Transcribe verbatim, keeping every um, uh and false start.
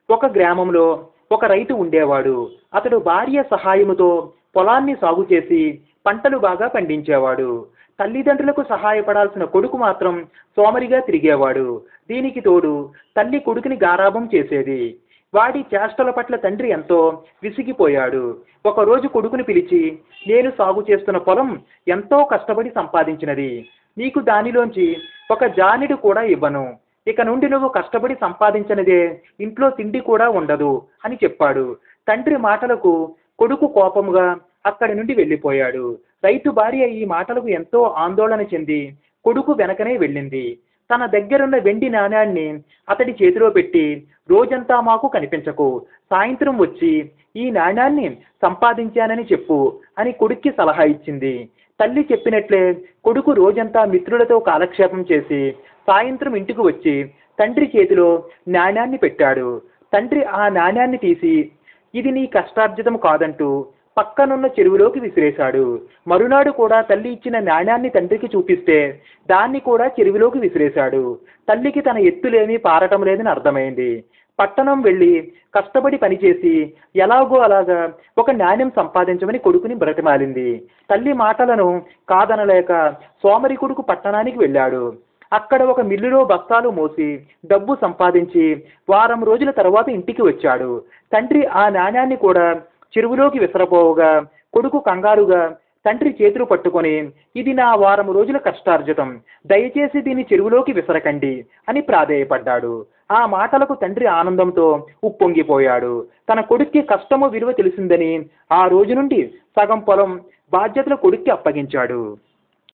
ఒక గ్రామంలో ఒక రైతు ఉండేవాడు. అతడు భార్య సహాయముతో పొలాన్ని సాగు చేసి పంటలు బాగా పండించేవాడు. తల్లిదండ్రులకు సహాయపడాల్సిన కొడుకు మాత్రం సోమరిగా తిరిగేవాడు. దీనికి తోడు తల్లి కొడుకుని గారాబం చేసేది. వాడి చేష్టల పట్ల తండ్రి ఎంతో విసిగిపోయాడు. ఒకరోజు కొడుకుని పిలిచి, నేను సాగు చేస్తున్న పొలం ఎంతో కష్టపడి సంపాదించినది. నీకు దానిలోంచి ఒక జానెడు కూడా ఇవ్వను. ఇక నుండి నువ్వు కష్టపడి సంపాదించినదే ఇంట్లో తిండి కూడా ఉండదు అని చెప్పాడు. తండ్రి మాటలకు కొడుకు కోపముగా అక్కడి నుండి వెళ్ళిపోయాడు. రైతు భార్య ఈ మాటలకు ఎంతో ఆందోళన చెంది కొడుకు వెనకనే వెళ్ళింది. తన దగ్గరున్న వెండి నాణ్యాన్ని అతడి చేతిలో పెట్టి, రోజంతా మాకు కనిపించకు, సాయంత్రం వచ్చి ఈ నాణ్యాన్ని సంపాదించానని చెప్పు అని కొడుక్కి సలహా ఇచ్చింది. తల్లి చెప్పినట్లే కొడుకు రోజంతా మిత్రులతో కాలక్షేపం చేసి సాయంత్రం ఇంటికి వచ్చి తండ్రి చేతిలో నాణ్యాన్ని పెట్టాడు. తండ్రి ఆ నాణ్యాన్ని తీసి, ఇది నీ కష్టార్జితం కాదంటూ పక్కనున్న చెరువులోకి విసిరేశాడు. మరునాడు కూడా తల్లి ఇచ్చిన నాణ్యాన్ని తండ్రికి చూపిస్తే దాన్ని కూడా చెరువులోకి విసిరేశాడు. తల్లికి తన ఎత్తులేమీ పారటం లేదని అర్థమైంది. పట్టణం వెళ్ళి కష్టపడి పనిచేసి ఎలాగో అలాగా ఒక నాణ్యం సంపాదించమని కొడుకుని బ్రతిమాలింది. తల్లి మాటలను కాదనలేక సోమరి కొడుకు పట్టణానికి వెళ్ళాడు. అక్కడ ఒక మిల్లులో బస్తాలు మోసి డబ్బు సంపాదించి వారం రోజుల తర్వాత ఇంటికి వచ్చాడు. తండ్రి ఆ నాణ్యాన్ని కూడా చెరువులోకి విసరబోవగా కొడుకు కంగారుగా తండ్రి చేతులు పట్టుకొని, ఇది నా వారం రోజుల కష్టార్జితం, దయచేసి దీన్ని చెరువులోకి విసరకండి అని ప్రాధేయపడ్డాడు. ఆ మాటలకు తండ్రి ఆనందంతో ఉప్పొంగిపోయాడు. తన కొడుక్కి కష్టము విలువ తెలిసిందని ఆ రోజు నుండి సగం పొలం బాధ్యతలు కొడుక్కి అప్పగించాడు.